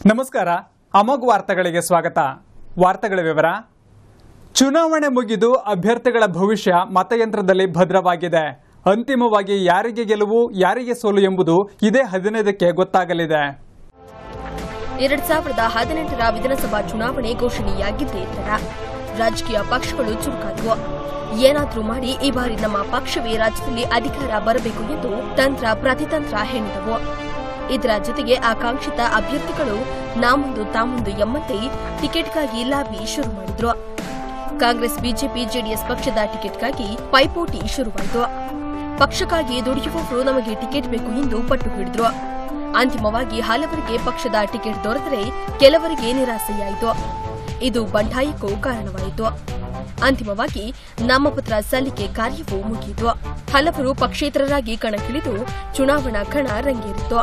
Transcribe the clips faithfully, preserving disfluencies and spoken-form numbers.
ನಮಸ್ಕಾರ. ಅಮೋಘ್ ವಾರ್ತೆಗಳಿಗೆ ಸ್ವಾಗತ. ವಾರ್ತೆಗಳ ವಿವರ. ಚುನಾವಣೆ ಮುಗಿದು ಅಭ್ಯರ್ಥಿಗಳ ಭವಿಷ್ಯ ಮತಯಂತ್ರದಲ್ಲಿ ಭದ್ರವಾಗಿದೆ. ಅಂತಿಮವಾಗಿ ಯಾರಿಗೆ ಗೆಲುವು ಯಾರಿಗೆ ಸೋಲು ಎಂಬುದು ಇದೇ ಹದಿನೈದಕ್ಕೆ ಗೊತ್ತಾಗಲಿದೆ. ಎರಡ್ ಸಾವಿರದ ಹದಿನೆಂಟರ ವಿಧಾನಸಭಾ ಚುನಾವಣೆ ಘೋಷಣೆಯಾಗಿದ್ದೇ ತರ ರಾಜಕೀಯ ಪಕ್ಷಗಳು ಚುರುಕಾದವು. ಏನಾದರೂ ಮಾಡಿ ಈ ಬಾರಿ ನಮ್ಮ ಪಕ್ಷವೇ ರಾಜ್ಯದಲ್ಲಿ ಅಧಿಕಾರ ಬರಬೇಕು ಎಂದು ತಂತ್ರ ಪ್ರತಿತಂತ್ರ ಹೆಣಿದವು. ಇದರ ಜೊತೆಗೆ ಆಕಾಂಕ್ಷಿತ ಅಭ್ಯರ್ಥಿಗಳು ನಾಮುಂದು ತಾಮುಂದು ಎಂಬಂತೆ ಟಿಕೆಟ್ಗಾಗಿ ಲಾಬಿ ಶುರು ಮಾಡಿದ್ರು. ಕಾಂಗ್ರೆಸ್, ಬಿಜೆಪಿ, ಜೆಡಿಎಸ್ ಪಕ್ಷದ ಟಿಕೆಟ್ಗಾಗಿ ಪೈಪೋಟಿ ಶುರುವಾಯಿತು. ಪಕ್ಷಕ್ಕಾಗಿ ದುಡಿಯುವವರು ನಮಗೆ ಟಿಕೆಟ್ ಬೇಕು ಎಂದು ಪಟ್ಟು ಹಿಡಿದ್ರು. ಅಂತಿಮವಾಗಿ ಹಲವರಿಗೆ ಪಕ್ಷದ ಟಿಕೆಟ್ ದೊರೆತರೆ ಕೆಲವರಿಗೆ ನಿರಾಸೆಯಾಯಿತು. ಇದು ಬಂಡಾಯಕ್ಕೂ ಕಾರಣವಾಯಿತು. ಅಂತಿಮವಾಗಿ ನಾಮಪತ್ರ ಸಲ್ಲಿಕೆ ಕಾರ್ಯವೂ ಮುಗಿಯಿತು. ಹಲವರು ಪಕ್ಷೇತರರಾಗಿ ಕಣಕ್ಕಿಳಿದು ಚುನಾವಣಾ ಕಣ ರಂಗೇರಿತು.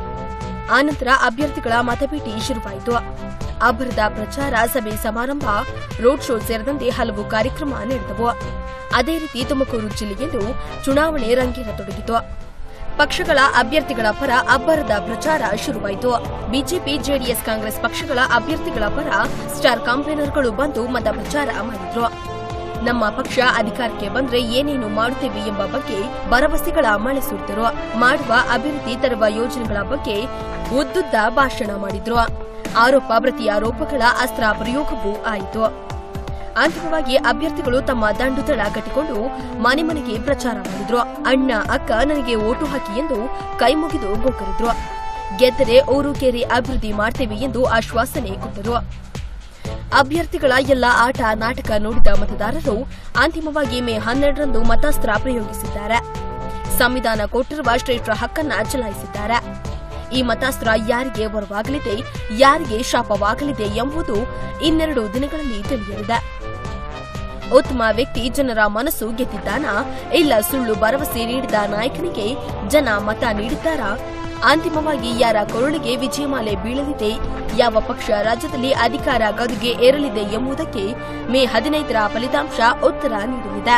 ಆನಂತರ ಅಭ್ಯರ್ಥಿಗಳ ಮತಬೇಟಿ ಶುರುವಾಯಿತು. ಅಬ್ಬರದ ಪ್ರಚಾರ, ಸಭೆ ಸಮಾರಂಭ, ರೋಡ್ ಶೋ ಸೇರಿದಂತೆ ಹಲವು ಕಾರ್ಯಕ್ರಮ ನಡೆದವು. ಅದೇ ರೀತಿ ತುಮಕೂರು ಜಿಲ್ಲೆಯಲ್ಲೂ ಚುನಾವಣೆ ರಂಗೇರತೊಡಗಿತು. ಪಕ್ಷಗಳ ಅಭ್ಯರ್ಥಿಗಳ ಪರ ಅಬ್ಬರದ ಪ್ರಚಾರ ಶುರುವಾಯಿತು. ಬಿಜೆಪಿ, ಜೆಡಿಎಸ್, ಕಾಂಗ್ರೆಸ್ ಪಕ್ಷಗಳ ಅಭ್ಯರ್ಥಿಗಳ ಪರ ಸ್ಟಾರ್ ಕ್ಯಾಂಪೇನರ್ಗಳು ಬಂದು ಮತ ಪ್ರಚಾರ ಮಾಡಿದ್ರು. ನಮ್ಮ ಪಕ್ಷ ಅಧಿಕಾರಕ್ಕೆ ಬಂದ್ರೆ ಏನೇನು ಮಾಡುತ್ತೇವೆ ಎಂಬ ಬಗ್ಗೆ ಭರವಸೆಗಳ ಮಳೆ ಸುರಿದರು. ಮಾಡುವ ಅಭಿವೃದ್ಧಿ ತರುವ ಯೋಜನೆಗಳ ಬಗ್ಗೆ ಉದ್ದುದ್ದ ಭಾಷಣ ಮಾಡಿದ್ರು. ಆರೋಪ ಪ್ರತಿಯಾರೋಪಗಳ ಅಸ್ತ್ರ ಪ್ರಯೋಗವೂ ಆಯಿತು. ಅಂತಿಮವಾಗಿ ಅಭ್ಯರ್ಥಿಗಳು ತಮ್ಮ ದಂಡುದಳ ಕಟ್ಟಿಕೊಂಡು ಮನೆ ಮನೆಗೆ ಪ್ರಚಾರ ಮಾಡಿದ್ರು. ಅಣ್ಣ, ಅಕ್ಕ ನನಗೆ ಓಟು ಹಾಕಿ ಎಂದು ಕೈಮುಗಿದು ಗೋಕರಿದ್ರು. ಗೆದ್ದರೆ ಊರುಕೇರಿ ಅಭಿವೃದ್ಧಿ ಮಾಡ್ತೇವೆ ಎಂದು ಆಶ್ವಾಸನೆ ಕೊಟ್ಟರು. ಅಭ್ಯರ್ಥಿಗಳ ಎಲ್ಲ ಆಟ ನಾಟಕ ನೋಡಿದ ಮತದಾರರು ಅಂತಿಮವಾಗಿ ಮೇ ಹನ್ನೆರಡರಂದು ಮತಾಸ್ತ್ರ ಪ್ರಯೋಗಿಸಿದ್ದಾರೆ. ಸಂವಿಧಾನ ಕೊಟ್ಟಿರುವ ಶ್ರೇಷ್ಠ ಹಕ್ಕನ್ನ ಚಲಾಯಿಸಿದ್ದಾರೆ. ಈ ಮತಾಸ್ತ್ರ ಯಾರಿಗೆ ವರವಾಗಲಿದೆ, ಯಾರಿಗೆ ಶಾಪವಾಗಲಿದೆ ಎಂಬುದು ಇನ್ನೆರಡು ದಿನಗಳಲ್ಲಿ ತಿಳಿಯಲಿದೆ. ಉತ್ತಮ ವ್ಯಕ್ತಿ ಜನರ ಮನಸ್ಸು ಗೆದ್ದಿದ್ದಾನಾ, ಇಲ್ಲ ಸುಳ್ಳು ಭರವಸೆ ನೀಡಿದ ನಾಯಕನಿಗೆ ಜನ ಮತ ನೀಡಿದ್ದಾರಾ, ಅಂತಿಮವಾಗಿ ಯಾರ ಕೊರಳಿಗೆ ವಿಜಯಮಾಲೆ ಬೀಳಲಿದೆ, ಯಾವ ಪಕ್ಷ ರಾಜ್ಯದಲ್ಲಿ ಅಧಿಕಾರ ಗದುಗೆ ಏರಲಿದೆ ಎಂಬುದಕ್ಕೆ ಮೇ ಹದಿನೈದರ ಫಲಿತಾಂಶ ಉತ್ತರ ನೀಡಲಿದೆ.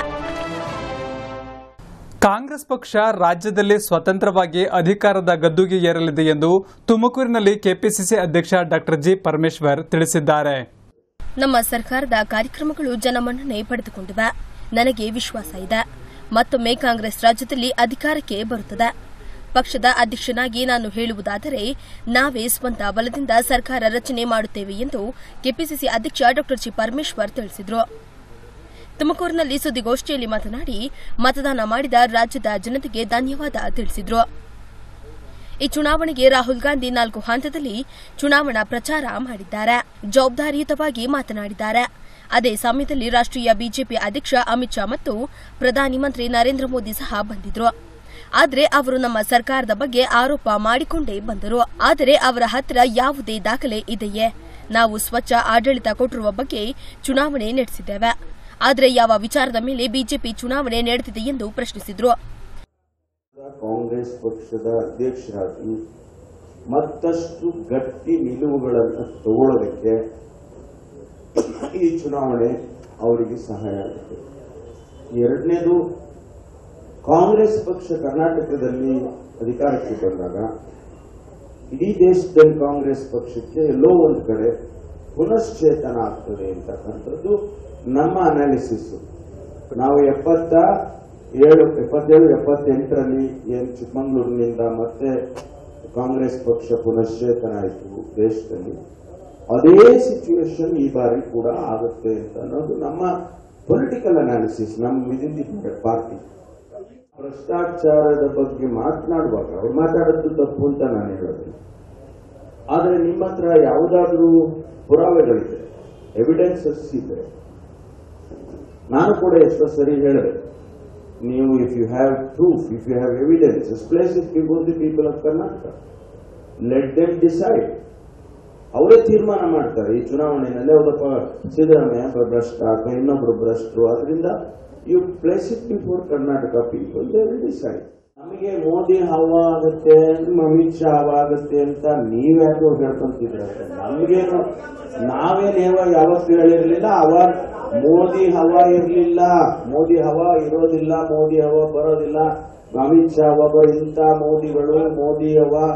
ಕಾಂಗ್ರೆಸ್ ಪಕ್ಷ ರಾಜ್ಯದಲ್ಲಿ ಸ್ವತಂತ್ರವಾಗಿ ಅಧಿಕಾರದ ಗದ್ದುಗೆ ಏರಲಿದೆ ಎಂದು ತುಮಕೂರಿನಲ್ಲಿ ಕೆಪಿಸಿಸಿ ಅಧ್ಯಕ್ಷ ಡಾ ಜಿ ಪರಮೇಶ್ವರ್ ತಿಳಿಸಿದ್ದಾರೆ. ನಮ್ಮ ಸರ್ಕಾರದ ಕಾರ್ಯಕ್ರಮಗಳು ಜನಮನ್ನಣೆ ಪಡೆದುಕೊಂಡಿವೆ. ನನಗೆ ವಿಶ್ವಾಸ ಇದೆ, ಮತ್ತೊಮ್ಮೆ ಕಾಂಗ್ರೆಸ್ ರಾಜ್ಯದಲ್ಲಿ ಅಧಿಕಾರಕ್ಕೆ ಬರುತ್ತದೆ. ಪಕ್ಷದ ಅಧ್ಯಕ್ಷನಾಗಿ ನಾನು ಹೇಳುವುದಾದರೆ ನಾವೇ ಸ್ವಂತ ಬಲದಿಂದ ಸರ್ಕಾರ ರಚನೆ ಮಾಡುತ್ತೇವೆ ಎಂದು ಕೆಪಿಸಿಸಿ ಅಧ್ಯಕ್ಷ ಡಾ ಜಿ ಪರಮೇಶ್ವರ್ ತಿಳಿಸಿದರು. ತುಮಕೂರಿನಲ್ಲಿ ಸುದ್ದಿಗೋಷ್ಠಿಯಲ್ಲಿ ಮಾತನಾಡಿ ಮತದಾನ ಮಾಡಿದ ರಾಜ್ಯದ ಜನತೆಗೆ ಧನ್ಯವಾದ ತಿಳಿಸಿದರು. ಈ ಚುನಾವಣೆಗೆ ರಾಹುಲ್ ಗಾಂಧಿ ನಾಲ್ಕು ಹಂತದಲ್ಲಿ ಚುನಾವಣಾ ಪ್ರಚಾರ ಮಾಡಿದ್ದಾರೆ. ಜವಾಬ್ದಾರಿಯುತವಾಗಿ ಮಾತನಾಡಿದ್ದಾರೆ. ಅದೇ ಸಮಯದಲ್ಲಿ ರಾಷ್ಟ್ರೀಯ ಬಿಜೆಪಿ ಅಧ್ಯಕ್ಷ ಅಮಿತ್ ಶಾ ಮತ್ತು ಪ್ರಧಾನಿ ಮಂತ್ರಿ ನರೇಂದ್ರ ಮೋದಿ ಸಹ ಬಂದಿದ್ರು. ಆದರೆ ಅವರು ನಮ್ಮ ಸರ್ಕಾರದ ಬಗ್ಗೆ ಆರೋಪ ಮಾಡಿಕೊಂಡೇ ಬಂದರು. ಆದರೆ ಅವರ ಹತ್ತಿರ ಯಾವುದೇ ದಾಖಲೆ ಇದೆಯೇ? ನಾವು ಸ್ವಚ್ಛ ಆಡಳಿತ ಕೊಟ್ಟಿರುವ ಬಗ್ಗೆ ಚುನಾವಣೆ ನಡೆಸಿದ್ದೇವೆ. ಆದರೆ ಯಾವ ವಿಚಾರದ ಮೇಲೆ ಬಿಜೆಪಿ ಚುನಾವಣೆ ನಡೆದಿದೆ ಎಂದು ಪ್ರಶ್ನಿಸಿದರು. ಕಾಂಗ್ರೆಸ್ ಪಕ್ಷದ ಅಧ್ಯಕ್ಷರಾಗಿ ಮತ್ತಷ್ಟು ಗಟ್ಟಿ ನಿಲುವುಗಳನ್ನು ತಗೊಳ್ಳೋದಕ್ಕೆ ಈ ಚುನಾವಣೆ ಅವರಿಗೆ ಸಹಾಯ ಆಗುತ್ತೆ. ಎರಡನೇದು, ಕಾಂಗ್ರೆಸ್ ಪಕ್ಷ ಕರ್ನಾಟಕದಲ್ಲಿ ಅಧಿಕಾರಕ್ಕೆ ಬಂದಾಗ ಇಡೀ ದೇಶದಲ್ಲಿ ಕಾಂಗ್ರೆಸ್ ಪಕ್ಷಕ್ಕೆ ಎಲ್ಲೋ ಒಂದು ಕಡೆ ಪುನಶ್ಚೇತನ ಆಗ್ತದೆ ಅಂತಕ್ಕಂಥದ್ದು ನಮ್ಮ ಅನಾಲಿಸಿಸ್. ನಾವು ಎಪ್ಪತ್ತ ಏಳು ಎಪ್ಪತ್ತೇಳು ಎಪ್ಪತ್ತೆಂಟರಲ್ಲಿ ಏನು ಚಿಕ್ಕಮಗಳೂರಿನಿಂದ ಮತ್ತೆ ಕಾಂಗ್ರೆಸ್ ಪಕ್ಷ ಪುನಶ್ಚೇತನ ಆಯಿತು ದೇಶದಲ್ಲಿ, ಅದೇ ಸಿಚುವೇಶನ್ ಈ ಬಾರಿ ಕೂಡ ಆಗುತ್ತೆ ಅಂತ ಅನ್ನೋದು ನಮ್ಮ ಪೊಲಿಟಿಕಲ್ ಅನಾಲಿಸಿಸ್, ನಮ್ಮ ವಿದಿನ್ ದಿ ಪಾರ್ಟಿ. ಭ್ರಷ್ಟಾಚಾರದ ಬಗ್ಗೆ ಮಾತನಾಡುವಾಗ ಅವ್ರು ಮಾತಾಡೋದು ತಪ್ಪು ಅಂತ ನಾನು ಹೇಳೋದು. ಆದರೆ ನಿಮ್ಮ ಹತ್ರ ಯಾವುದಾದ್ರೂ ಪುರಾವೆಗಳಿದೆ, ಎವಿಡೆನ್ಸಸ್ ಇದೆ. ನಾನು ಕೂಡ ಎಷ್ಟೋ ಸರಿ ಹೇಳಿದೆ, ನೀವು if you have proof, if you have evidences, place it before the people of Karnataka, let them decide. ಅವರೇ ತೀರ್ಮಾನ ಮಾಡ್ತಾರೆ ಈ ಚುನಾವಣೆಯಲ್ಲಿ. ಹೌದಪ್ಪ ಸಿದ್ದರಾಮಯ್ಯ ಭ್ರಷ್ಟ ಅಥವಾ ಇನ್ನೊಬ್ರು ಭ್ರಷ್ಟರು, ಅದರಿಂದ you place it before Karnataka people, they will decide. ನಮಗೆ ಮೋದಿ ಹವಾ ಆಗುತ್ತೆ, ಅಮಿತ್ ಶಾ ಹವಾ ಆಗುತ್ತೆ ಅಂತ ನೀವ್ಯಾಕೋ ಹೇಳ್ಕೊಂತಿದ್ರೆ ನಮ್ಗೇನು, ನಾವೇನೇವ ಯಾವತ್ತು ಹೇಳಿರ್ಲಿಲ್ಲ. ಅವ ಮೋದಿ ಹವಾ ಇರಲಿಲ್ಲ, ಮೋದಿ ಹವಾ ಇರೋದಿಲ್ಲ, ಮೋದಿ ಹವಾ ಬರೋದಿಲ್ಲ, ಅಮಿತ್ ಶಾ ಒಬ್ಬ ಇಂಥ ಮೋದಿಗಳು, ಮೋದಿ ಹವಾ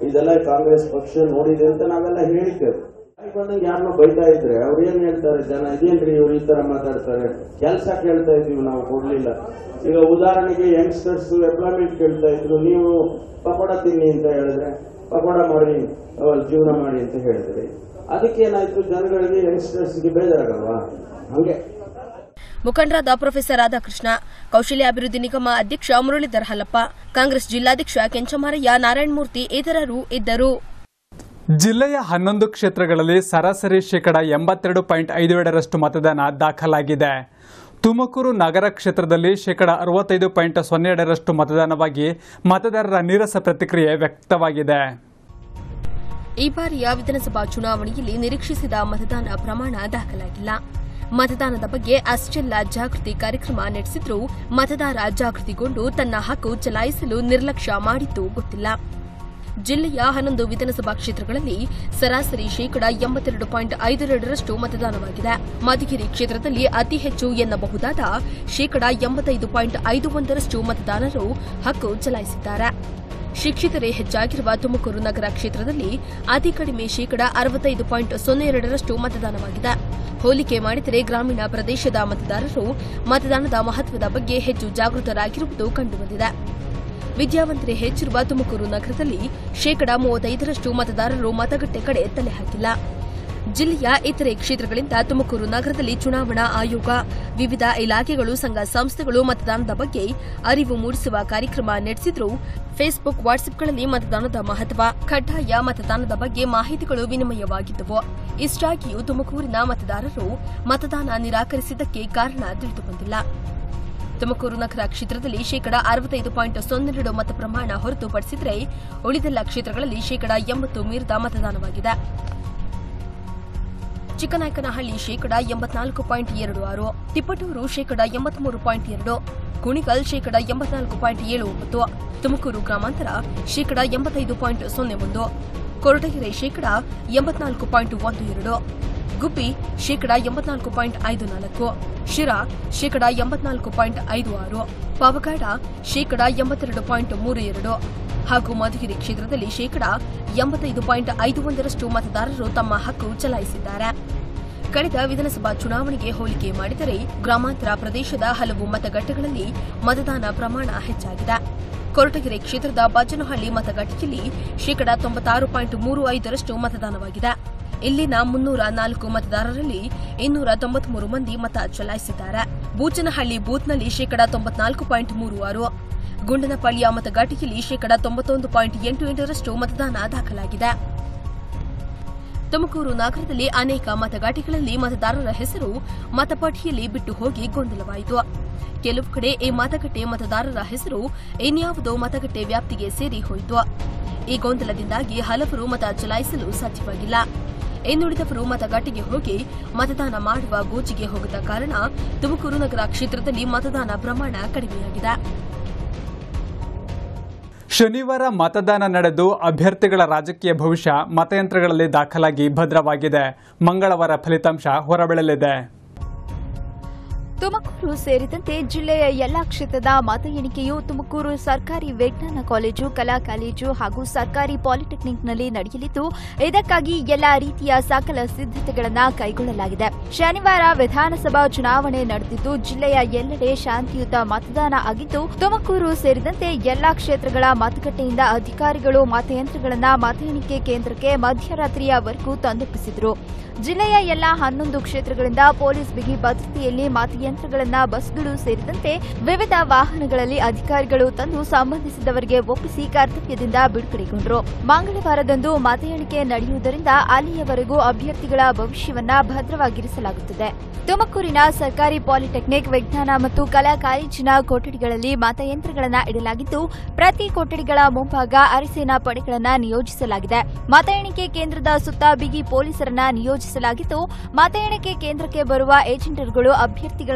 ಇದೆಲ್ಲ ಕಾಂಗ್ರೆಸ್ ಪಕ್ಷ ನೋಡಿದೆ ಅಂತ ನಾವೆಲ್ಲ ಹೇಳಿದ್ದೇವೆ. ಬಂದಂಗೆ ಯಾರನ್ನೋ ಬೈತಾ ಇದ್ರೆ ಅವ್ರು ಏನ್ ಹೇಳ್ತಾರೆ ಜನ, ಇದೇನ್ರಿ ಇವ್ರು ಈ ತರ ಮಾತಾಡ್ತಾರೆ, ಕೆಲಸ ಕೇಳ್ತಾ ಇದೀವಿ ನಾವು ಕೊಡ್ಲಿಲ್ಲ. ಈಗ ಉದಾಹರಣೆಗೆ ಯಂಗ್ಸ್ಟರ್ಸ್ ಎಂಪ್ಲಾಯ್ಮೆಂಟ್ ಕೇಳ್ತಾ ಇದ್ರು, ನೀವು ಪಕೋಡ ತಿನ್ನಿ ಅಂತ ಹೇಳಿದ್ರೆ ಪಕೋಡ ಮಾಡಿ ಜೀವನ ಮಾಡಿ ಅಂತ ಹೇಳಿದ್ರಿ. ಅದಕ್ಕೇನಾಯ್ತು, ಜನಗಳಿಗೆ ಯಂಗ್ಸ್ಟರ್ಸ್ಗೆ ಬೇಜಾರಾಗಲ್ವಾ? ಹಂಗೆ ಮುಖಂಡರಾದ ಪ್ರೊಫೆಸರ್ ರಾಧಾಕೃಷ್ಣ, ಕೌಶಲ್ಯಾಭಿವೃದ್ಧಿ ನಿಗಮ ಅಧ್ಯಕ್ಷ ಮುರಳೀಧರ್ ಹಲ್ಲಪ್ಪ, ಕಾಂಗ್ರೆಸ್ ಜಿಲ್ಲಾಧ್ಯಕ್ಷ ಕೆಂಚಮಾರಯ್ಯ, ನಾರಾಯಣಮೂರ್ತಿ ಇತರರು ಇದ್ದರು. ಜಿಲ್ಲೆಯ ಹನ್ನೊಂದು ಕ್ಷೇತ್ರಗಳಲ್ಲಿ ಸರಾಸರಿ ಶೇಕಡ ಎಂಬತ್ತೆರಡು ಪಾಯಿಂಟ್ ಐದು ಎರಡರಷ್ಟು ಮತದಾನ ದಾಖಲಾಗಿದೆ. ತುಮಕೂರು ನಗರ ಕ್ಷೇತ್ರದಲ್ಲಿ ಶೇಕಡ ಅರವತ್ತೈದು ಪಾಯಿಂಟ್ ಸೊನ್ನೆ ಎರಡರಷ್ಟು ಮತದಾನವಾಗಿ ಮತದಾರರ ನೀರಸ ಪ್ರತಿಕ್ರಿಯೆ ವ್ಯಕ್ತವಾಗಿದೆ. ಈ ಬಾರಿಯ ವಿಧಾನಸಭಾ ಚುನಾವಣೆಯಲ್ಲಿ ನಿರೀಕ್ಷಿಸಿದ ಮತದಾನ ಪ್ರಮಾಣ ದಾಖಲಾಗಿಲ್ಲ. ಮತದಾನದ ಬಗ್ಗೆ ಅಷ್ಟೆಲ್ಲ ಜಾಗೃತಿ ಕಾರ್ಯಕ್ರಮ ನಡೆಸಿದ್ರೂ ಮತದಾರ ಜಾಗೃತಿಗೊಂಡು ತನ್ನ ಹಕ್ಕು ಚಲಾಯಿಸಲು ನಿರ್ಲಕ್ಷ್ಯ ಮಾಡಿದ್ದು ಗೊತ್ತಿಲ್ಲ. ಜಿಲ್ಲೆಯ ಹನ್ನೊಂದು ವಿಧಾನಸಭಾ ಕ್ಷೇತ್ರಗಳಲ್ಲಿ ಸರಾಸರಿ ಶೇಕಡ ಎಂಬತ್ತೆರಡು ಪಾಯಿಂಟ್ ಐದೆರಡರಷ್ಟು ಮತದಾನವಾಗಿದೆ. ಮಧುಗಿರಿ ಕ್ಷೇತ್ರದಲ್ಲಿ ಅತಿ ಹೆಚ್ಚು ಎನ್ನಬಹುದಾದ ಶೇಕಡ ಎಂಬತ್ತೈದು ಪಾಯಿಂಟ್ ಐದು ಒಂದರಷ್ಟು ಮತದಾರರು ಹಕ್ಕು ಚಲಾಯಿಸಿದ್ದಾರೆ. ಶಿಕ್ಷಿತರೇ ಹೆಚ್ಚಾಗಿರುವ ತುಮಕೂರು ನಗರ ಕ್ಷೇತ್ರದಲ್ಲಿ ಅತಿ ಕಡಿಮೆ ಶೇಕಡ ಅರವತ್ತೈದು ಪಾಯಿಂಟ್ ಸೊನ್ನೆ ಎರಡರಷ್ಟು ಮತದಾನವಾಗಿದೆ. ಹೋಲಿಕೆ ಮಾಡಿದರೆ ಗ್ರಾಮೀಣ ಪ್ರದೇಶದ ಮತದಾರರು ಮತದಾನದ ಮಹತ್ವದ ಬಗ್ಗೆ ಹೆಚ್ಚು ಜಾಗೃತರಾಗಿರುವುದು ಕಂಡುಬಂದಿದೆ. ವಿದ್ಯಾವಂತರೇ ಹೆಚ್ಚಿರುವ ತುಮಕೂರು ನಗರದಲ್ಲಿ ಶೇಕಡ ಮೂವತ್ತೈದರಷ್ಟು ಮತದಾರರು ಮತಗಟ್ಟೆ ಕಡೆ ತಲೆ ಹಾಕಿಲ್ಲ. ಜಿಲ್ಲೆಯ ಇತರೆ ಕ್ಷೇತ್ರಗಳಿಂದ ತುಮಕೂರು ನಗರದಲ್ಲಿ ಚುನಾವಣಾ ಆಯೋಗ, ವಿವಿಧ ಇಲಾಖೆಗಳು, ಸಂಘ ಸಂಸ್ಥೆಗಳು ಮತದಾನದ ಬಗ್ಗೆ ಅರಿವು ಮೂಡಿಸುವ ಕಾರ್ಯಕ್ರಮ ನಡೆಸಿದ್ರು. ಫೇಸ್ಬುಕ್, ವಾಟ್ಸ್ಆಪ್ಗಳಲ್ಲಿ ಮತದಾನದ ಮಹತ್ವ, ಕಡ್ಡಾಯ ಮತದಾನದ ಬಗ್ಗೆ ಮಾಹಿತಿಗಳು ವಿನಿಮಯವಾಗಿದ್ದವು. ಇಷ್ಟಾಗಿಯೂ ತುಮಕೂರಿನ ಮತದಾರರು ಮತದಾನ ನಿರಾಕರಿಸಿದ್ದಕ್ಕೆ ಕಾರಣ ತಿಳಿದುಬಂದಿಲ್ಲ. ತುಮಕೂರು ನಗರ ಕ್ಷೇತ್ರದಲ್ಲಿ ಶೇಕಡ ಅರವತ್ತೈದು ಪಾಯಿಂಟ್ ಸೊನ್ನೆರಡು ಮತ ಪ್ರಮಾಣ ಹೊರತುಪಡಿಸಿದರೆ ಉಳಿದೆಲ್ಲ ಕ್ಷೇತ್ರಗಳಲ್ಲಿ ಶೇಕಡ ಎಂಬತ್ತು ಮೀರಿದ ಮತದಾನವಾಗಿದೆ. ಚಿಕ್ಕನಾಯಕನಹಳ್ಳಿ ಶೇಕಡ ಎಂಬತ್ನಾಲ್ಕು ಪಾಯಿಂಟ್ ಎರಡು ಆರು, ತಿಪ್ಪಟೂರು ಶೇಕಡ ಎಂಬತ್ಮೂರು ಪಾಯಿಂಟ್ ಎರಡು, ಕುಣಿಗಲ್ ಶೇಕಡ ಎಂಬತ್ನಾಲ್ಕು ಪಾಯಿಂಟ್ ಏಳು ಒಂಬತ್ತು, ತುಮಕೂರು ಗ್ರಾಮಾಂತರ ಶೇಕಡ ಎಂಬತ್ತೈದು ಪಾಯಿಂಟ್ ಸೊನ್ನೆ ಒಂದು, ಕೊರಟಗೆರೆ ಶೇಕಡ ಎಂಬತ್ನಾಲ್ಕು ಪಾಯಿಂಟ್ ಒಂದು ಎರಡು, ಗುಬ್ಬಿ ಶೇಕಡ ಎಂಬತ್ನಾಲ್ಕು ಪಾಯಿಂಟ್ ಐದು ನಾಲ್ಕು, ಶಿರಾ ಶೇಕಡ ಎಂಬತ್ನಾಲ್ಕು ಪಾಯಿಂಟ್ ಐದು ಆರು, ಪಾವಗಡ ಶೇಕಡ ಎಂಬತ್ತೆರಡು ಪಾಯಿಂಟ್ ಮೂರು ಎರಡು ಹಾಗೂ ಮಧುಗಿರಿ ಕ್ಷೇತ್ರದಲ್ಲಿ ಶೇಕಡ ಎಂಬತ್ತೈದು ಪಾಯಿಂಟ್ ಐದು ಒಂದರಷ್ಟು ಮತದಾರರು ತಮ್ಮ ಹಕ್ಕು ಚಲಾಯಿಸಿದ್ದಾರೆ. ಕಳೆದ ವಿಧಾನಸಭಾ ಚುನಾವಣೆಗೆ ಹೋಲಿಕೆ ಮಾಡಿದರೆ ಗ್ರಾಮಾಂತರ ಪ್ರದೇಶದ ಹಲವು ಮತಗಟ್ಟೆಗಳಲ್ಲಿ ಮತದಾನ ಪ್ರಮಾಣ ಹೆಚ್ಚಾಗಿದೆ. ಕೊರಟಗೆರೆ ಕ್ಷೇತ್ರದ ಬಜ್ಜನಹಳ್ಳಿ ಮತಗಟ್ಟೆಯಲ್ಲಿ ಶೇಕಡ ತೊಂಬತ್ತಾರು ಪಾಯಿಂಟ್ ಮೂರು ಐದರಷ್ಟು ಮತದಾನವಾಗಿದೆ. ಇಲ್ಲಿನ ಮುನ್ನೂರ ನಾಲ್ಕು ಮತದಾರರಲ್ಲಿ ಇನ್ನೂರ ತೊಂಬತ್ಮೂರು ಮಂದಿ ಮತ ಚಲಾಯಿಸಿದ್ದಾರೆ. ಬೂಚನಹಳ್ಳಿ ಬೂತ್ನಲ್ಲಿ ಶೇಕಡ ತೊಂಬತ್ನಾಲ್ಕು ಪಾಯಿಂಟ್ ಮೂರು ಆರು, ಗುಂಡನಪಳ್ಳಿಯ ಮತಗಟ್ಟೆಯಲ್ಲಿ ಶೇಕಡ ತೊಂಬತ್ತೊಂದು ಪಾಯಿಂಟ್ ಎಂಟು ಎಂಟರಷ್ಟು ಮತದಾನ ದಾಖಲಾಗಿದೆ. ತುಮಕೂರು ನಗರದಲ್ಲಿ ಅನೇಕ ಮತಗಟ್ಟೆಗಳಲ್ಲಿ ಮತದಾರರ ಹೆಸರು ಮತಪಟ್ಟಿಯಲ್ಲಿ ಬಿಟ್ಟು ಹೋಗಿ ಗೊಂದಲವಾಯಿತು. ಕೆಲವು ಕಡೆ ಈ ಮತಗಟ್ಟೆ ಮತದಾರರ ಹೆಸರು ಇನ್ಯಾವುದೋ ಮತಗಟ್ಟೆ ವ್ಯಾಪ್ತಿಗೆ ಸೇರಿ ಹೋಯಿತು. ಈ ಗೊಂದಲದಿಂದಾಗಿ ಹಲವರು ಮತ ಚಲಾಯಿಸಲು ಸಾಧ್ಯವಾಗಿಲ್ಲ. ಇನ್ನುಳಿದವರು ಮತಗಟ್ಟೆಗೆ ಹೋಗಿ ಮತದಾನ ಮಾಡುವ ಗೋಜಿಗೆ ಹೋಗದ ಕಾರಣ ತುಮಕೂರು ನಗರ ಕ್ಷೇತ್ರದಲ್ಲಿ ಮತದಾನ ಪ್ರಮಾಣ ಕಡಿಮೆಯಾಗಿದೆ. ಶನಿವಾರ ಮತದಾನ ನಡೆದು ಅಭ್ಯರ್ಥಿಗಳ ರಾಜಕೀಯ ಭವಿಷ್ಯ ಮತಯಂತ್ರಗಳಲ್ಲಿ ದಾಖಲಾಗಿ ಭದ್ರವಾಗಿದೆ. ಮಂಗಳವಾರ ಫಲಿತಾಂಶ ಹೊರಬೀಳಲಿದೆ. ತುಮಕೂರು ಸೇರಿದಂತೆ ಜಿಲ್ಲೆಯ ಎಲ್ಲಾ ಕ್ಷೇತ್ರದ ಮತ ಎಣಿಕೆಯು ತುಮಕೂರು ಸರ್ಕಾರಿ ವಿಜ್ಞಾನ ಕಾಲೇಜು, ಕಲಾ ಕಾಲೇಜು ಹಾಗೂ ಸರ್ಕಾರಿ ಪಾಲಿಟೆಕ್ನಿಕ್ನಲ್ಲಿ ನಡೆಯಲಿದ್ದು, ಇದಕ್ಕಾಗಿ ಎಲ್ಲಾ ರೀತಿಯ ಸಕಲ ಸಿದ್ದತೆಗಳನ್ನು ಕೈಗೊಳ್ಳಲಾಗಿದೆ. ಶನಿವಾರ ವಿಧಾನಸಭಾ ಚುನಾವಣೆ ನಡೆದಿದ್ದು, ಜಿಲ್ಲೆಯ ಎಲ್ಲೆಡೆ ಶಾಂತಿಯುತ ಮತದಾನ ಆಗಿದ್ದು, ತುಮಕೂರು ಸೇರಿದಂತೆ ಎಲ್ಲಾ ಕ್ಷೇತ್ರಗಳ ಮತಗಟ್ಟೆಯಿಂದ ಅಧಿಕಾರಿಗಳು ಮತಯಂತ್ರಗಳನ್ನು ಮತ ಎಣಿಕೆ ಕೇಂದ್ರಕ್ಕೆ ಮಧ್ಯರಾತ್ರಿಯವರೆಗೂ ತಂದೊಪ್ಪಿಸಿದರು. ಜಿಲ್ಲೆಯ ಎಲ್ಲಾ ಹನ್ನೊಂದು ಕ್ಷೇತ್ರಗಳಿಂದ ಪೊಲೀಸ್ ಬಿಗಿ ಭದ್ರತೆಯಲ್ಲಿ ಮತಯಂತ್ರಗಳನ್ನು ಬಸ್ಗಳು ಸೇರಿದಂತೆ ವಿವಿಧ ವಾಹನಗಳಲ್ಲಿ ಅಧಿಕಾರಿಗಳು ತಂದು ಸಂಬಂಧಿಸಿದವರಿಗೆ ಒಪ್ಪಿಸಿ ಕರ್ತವ್ಯದಿಂದ ಬಿಡುಗಡೆಗೊಂಡರು. ಮಂಗಳವಾರದಂದು ಮತ ಎಣಿಕೆ ನಡೆಯುವುದರಿಂದ ಅಲ್ಲಿಯವರೆಗೂ ಅಭ್ಯರ್ಥಿಗಳ ಭವಿಷ್ಯವನ್ನ ಭದ್ರವಾಗಿರಿಸಲಾಗುತ್ತದೆ. ತುಮಕೂರಿನ ಸರ್ಕಾರಿ ಪಾಲಿಟೆಕ್ನಿಕ್, ವಿಜ್ಞಾನ ಮತ್ತು ಕಲಾ ಕಾಲೇಜಿನ ಕೊಠಡಿಗಳಲ್ಲಿ ಮತಯಂತ್ರಗಳನ್ನು ಇಡಲಾಗಿದ್ದು, ಪ್ರತಿ ಕೊಠಡಿಗಳ ಮುಂಭಾಗ ಅರೆಸೇನಾ ಪಡೆಗಳನ್ನು ನಿಯೋಜಿಸಲಾಗಿದೆ. ಮತ ಎಣಿಕೆ ಕೇಂದ್ರದ ಸುತ್ತ ಬಿಗಿ ಪೊಲೀಸರನ್ನ ನಿಯೋಜಿಸಲಾಗಿದ್ದು, ಮತ ಎಣಿಕೆ ಕೇಂದ್ರಕ್ಕೆ ಬರುವ ಏಜೆಂಟರುಗಳು ಅಭ್ಯರ್ಥಿಗಳ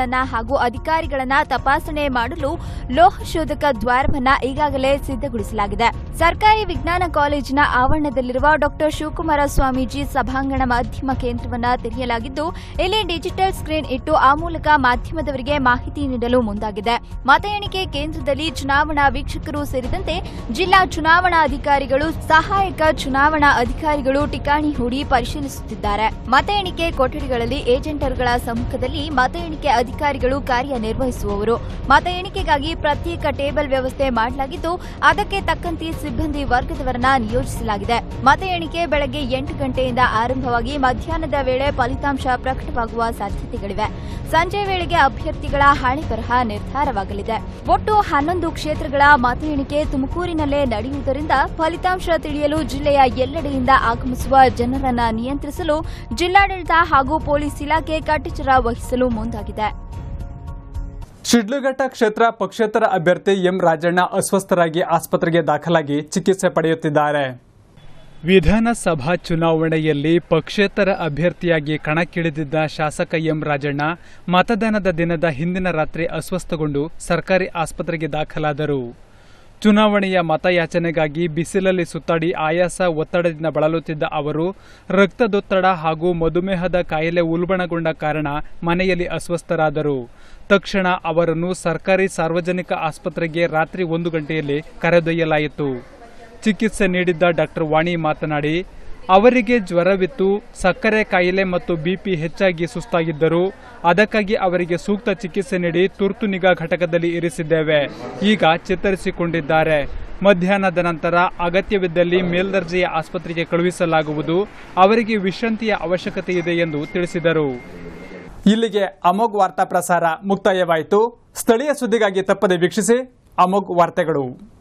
ಸಿಬ್ಬಂದಿಗಳನ್ನ ಹಾಗೂ ಅಧಿಕಾರಿಗಳನ್ನ ತಪಾಸಣೆ ಮಾಡಲು ಲೋಹಶೋಧಕ ದ್ವಾರವನ್ನ ಈಗಾಗಲೇ ಸಿದ್ಧಗೊಳಿಸಲಾಗಿದೆ. ಸರ್ಕಾರಿ ವಿಜ್ಞಾನ ಕಾಲೇಜಿನ ಆವರಣದಲ್ಲಿರುವ ಡಾಕ್ಟರ್ ಶಿವಕುಮಾರ ಸ್ವಾಮೀಜಿ ಸಭಾಂಗಣ ಮಾಧ್ಯಮ ಕೇಂದ್ರವನ್ನ ತೆರೆಯಲಾಗಿದ್ದು, ಇಲ್ಲಿ ಡಿಜಿಟಲ್ ಸ್ಕ್ರೀನ್ ಇಟ್ಟು ಆ ಮೂಲಕ ಮಾಧ್ಯಮದವರಿಗೆ ಮಾಹಿತಿ ನೀಡಲು ಮುಂದಾಗಿದೆ. ಮತ ಎಣಿಕೆ ಕೇಂದ್ರದಲ್ಲಿ ಚುನಾವಣಾ ವೀಕ್ಷಕರು ಸೇರಿದಂತೆ ಜಿಲ್ಲಾ ಚುನಾವಣಾ ಅಧಿಕಾರಿಗಳು, ಸಹಾಯಕ ಚುನಾವಣಾ ಅಧಿಕಾರಿಗಳು ಠಿಕಾಣಿ ಹೂಡಿ ಪರಿಶೀಲಿಸುತ್ತಿದ್ದಾರೆ. ಮತ ಎಣಿಕೆ ಕೊಠಡಿಗಳಲ್ಲಿ ಏಜೆಂಟರುಗಳ ಸಮ್ಮುಖದಲ್ಲಿ ಮತ ಎಣಿಕೆ ಅಧಿಕಾರಿಗಳು ಕಾರ್ಯನಿರ್ವಹಿಸುವವರು. ಮತ ಎಣಿಕೆಗಾಗಿ ಪ್ರತ್ಯೇಕ ಟೇಬಲ್ ವ್ಯವಸ್ಥೆ ಮಾಡಲಾಗಿದ್ದು, ಅದಕ್ಕೆ ತಕ್ಕಂತೆ ಸಿಬ್ಬಂದಿ ವರ್ಗದವರನ್ನ ನಿಯೋಜಿಸಲಾಗಿದೆ. ಮತ ಎಣಿಕೆ ಬೆಳಗ್ಗೆ ಎಂಟು ಗಂಟೆಯಿಂದ ಆರಂಭವಾಗಿ ಮಧ್ಯಾಹ್ನದ ವೇಳೆ ಫಲಿತಾಂಶ ಪ್ರಕಟವಾಗುವ ಸಾಧ್ಯತೆಗಳಿವೆ. ಸಂಜೆ ವೇಳೆಗೆ ಅಭ್ಯರ್ಥಿಗಳ ಹಣೆ ಬರಹ ನಿರ್ಧಾರವಾಗಲಿದೆ. ಒಟ್ಟು ಹನ್ನೊಂದು ಕ್ಷೇತ್ರಗಳ ಮತ ಎಣಿಕೆ ತುಮಕೂರಿನಲ್ಲೇ ನಡೆಯುವುದರಿಂದ ಫಲಿತಾಂಶ ತಿಳಿಯಲು ಜಿಲ್ಲೆಯ ಎಲ್ಲೆಡೆಯಿಂದ ಆಗಮಿಸುವ ಜನರನ್ನ ನಿಯಂತ್ರಿಸಲು ಜಿಲ್ಲಾಡಳಿತ ಹಾಗೂ ಪೊಲೀಸ್ ಇಲಾಖೆ ಕಟ್ಟೆಚ್ಚರ ವಹಿಸಲು ಮುಂದಾಗಿದೆ. ಶಿಡ್ಲಘಟ್ಟ ಕ್ಷೇತ್ರ ಪಕ್ಷೇತರ ಅಭ್ಯರ್ಥಿ ಎಂ ರಾಜಣ್ಣ ಅಸ್ವಸ್ಥರಾಗಿ ಆಸ್ಪತ್ರೆಗೆ ದಾಖಲಾಗಿ ಚಿಕಿತ್ಸೆ ಪಡೆಯುತ್ತಿದ್ದಾರೆ. ವಿಧಾನಸಭಾ ಚುನಾವಣೆಯಲ್ಲಿ ಪಕ್ಷೇತರ ಅಭ್ಯರ್ಥಿಯಾಗಿ ಕಣಕ್ಕಿಳಿದಿದ್ದ ಶಾಸಕ ಎಂ ರಾಜಣ್ಣ ಮತದಾನದ ದಿನದ ಹಿಂದಿನ ರಾತ್ರಿ ಅಸ್ವಸ್ಥಗೊಂಡು ಸರ್ಕಾರಿ ಆಸ್ಪತ್ರೆಗೆ ದಾಖಲಾದರು. ಚುನಾವಣೆಯ ಮತಯಾಚನೆಗಾಗಿ ಬಿಸಿಲಲ್ಲಿ ಸುತ್ತಾಡಿ ಆಯಾಸ ಒತ್ತಡದಿಂದ ಬಳಲುತ್ತಿದ್ದ ಅವರು ರಕ್ತದೊತ್ತಡ ಹಾಗೂ ಮಧುಮೇಹದ ಕಾಯಿಲೆ ಉಲ್ಬಣಗೊಂಡ ಕಾರಣ ಮನೆಯಲ್ಲಿ ಅಸ್ವಸ್ಥರಾದರು. ತಕ್ಷಣ ಅವರನ್ನು ಸರ್ಕಾರಿ ಸಾರ್ವಜನಿಕ ಆಸ್ಪತ್ರೆಗೆ ರಾತ್ರಿ ಒಂದು ಗಂಟೆಯಲ್ಲಿ ಕರೆದೊಯ್ಯಲಾಯಿತು. ಚಿಕಿತ್ಸೆ ನೀಡಿದ್ದ ಡಾಕ್ಟರ್ ವಾಣಿ ಮಾತನಾಡಿ, ಅವರಿಗೆ ಜ್ವರವಿತ್ತು, ಸಕ್ಕರೆ ಕಾಯಿಲೆ ಮತ್ತು ಬಿಪಿ ಹೆಚ್ಚಾಗಿ ಸುಸ್ತಾಗಿದ್ದರು. ಅದಕ್ಕಾಗಿ ಅವರಿಗೆ ಸೂಕ್ತ ಚಿಕಿತ್ಸೆ ನೀಡಿ ತುರ್ತು ನಿಗಾ ಘಟಕದಲ್ಲಿ ಇರಿಸಿದ್ದೇವೆ. ಈಗ ಚೇತರಿಸಿಕೊಂಡಿದ್ದಾರೆ. ಮಧ್ಯಾಹ್ನದ ನಂತರ ಅಗತ್ಯವಿದ್ದಲ್ಲಿ ಮೇಲ್ದರ್ಜೆಯ ಆಸ್ಪತ್ರೆಗೆ ಕಳುಹಿಸಲಾಗುವುದು. ಅವರಿಗೆ ವಿಶ್ರಾಂತಿಯ ಅವಶ್ಯಕತೆ ಇದೆ ಎಂದು ತಿಳಿಸಿದರು. ಇಲ್ಲಿಗೆ ಅಮೋಘ್ ವಾರ್ತಾ ಪ್ರಸಾರ ಮುಕ್ತಾಯವಾಯಿತು. ಸ್ಥಳೀಯ ಸುದ್ದಿಗಾಗಿ ತಪ್ಪದೆ ವೀಕ್ಷಿಸಿ ಅಮೋಘ್ ವಾರ್ತೆಗಳು.